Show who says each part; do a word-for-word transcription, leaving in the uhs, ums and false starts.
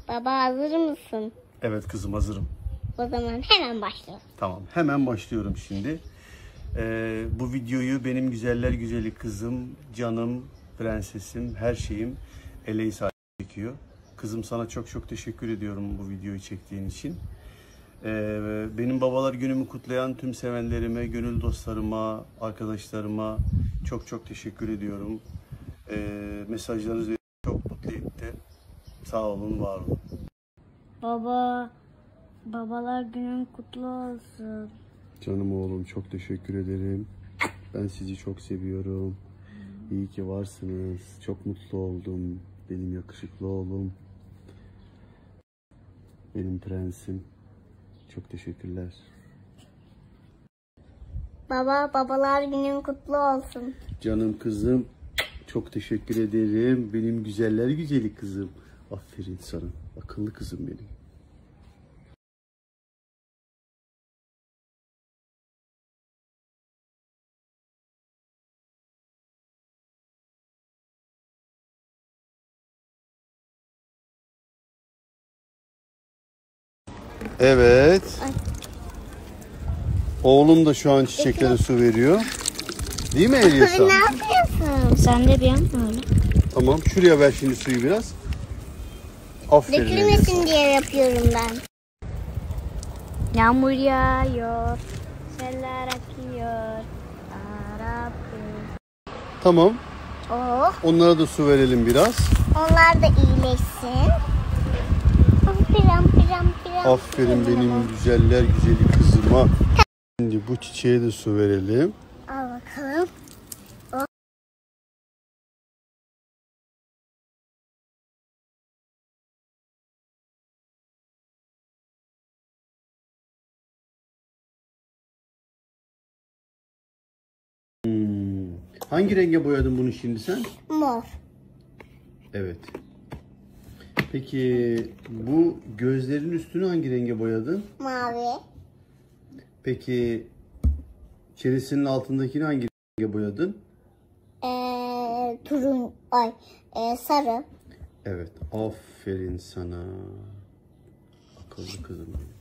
Speaker 1: Baba hazır mısın?
Speaker 2: Evet kızım, hazırım.
Speaker 1: O zaman hemen başlayalım.
Speaker 2: Tamam, hemen başlıyorum şimdi. Ee, bu videoyu benim güzeller güzeli kızım, canım, prensesim, her şeyim Eleysa çekiyor. Kızım, sana çok çok teşekkür ediyorum bu videoyu çektiğin için. Ee, benim babalar günümü kutlayan tüm sevenlerime, gönül dostlarıma, arkadaşlarıma çok çok teşekkür ediyorum. Ee, mesajlarınız beni çok mutlu etti. Sağ olun, var olun.
Speaker 1: Baba, babalar günün kutlu olsun.
Speaker 2: Canım oğlum, çok teşekkür ederim. Ben sizi çok seviyorum. İyi ki varsınız. Çok mutlu oldum. Benim yakışıklı oğlum. Benim prensim. Çok teşekkürler.
Speaker 1: Baba, babalar günün kutlu olsun.
Speaker 2: Canım kızım, çok teşekkür ederim. Benim güzeller güzeli kızım. Aferin sana. Akıllı kızım benim. Evet.
Speaker 1: Ay.
Speaker 2: Oğlum da şu an çiçeklere su veriyor. Değil mi Elisa?
Speaker 1: Ne yapıyorsun? Sen de bir yapma öyle.
Speaker 2: Tamam. Şuraya ver şimdi suyu biraz. Aferin Elisa.
Speaker 1: Dökülmesin diye yapıyorum ben. Yağmur yağıyor, seller akıyor. Arapı.
Speaker 2: Tamam.
Speaker 1: Oh,
Speaker 2: Onlara da su verelim biraz.
Speaker 1: onlar da iyileşsin. Piram piram piram.
Speaker 2: Aferin benim güzeller güzeli kızıma. Şimdi bu çiçeğe de su verelim.
Speaker 1: Al bakalım. Oh.
Speaker 2: Hmm. Hangi renge boyadın bunu şimdi sen?
Speaker 1: Mor.
Speaker 2: Evet. Peki bu gözlerin üstünü hangi renge boyadın?
Speaker 1: Mavi.
Speaker 2: Peki çenesinin altındakini hangi renge boyadın?
Speaker 1: Ee, turun, ay, e, sarı.
Speaker 2: Evet. Aferin sana. Akıllı kızım benim.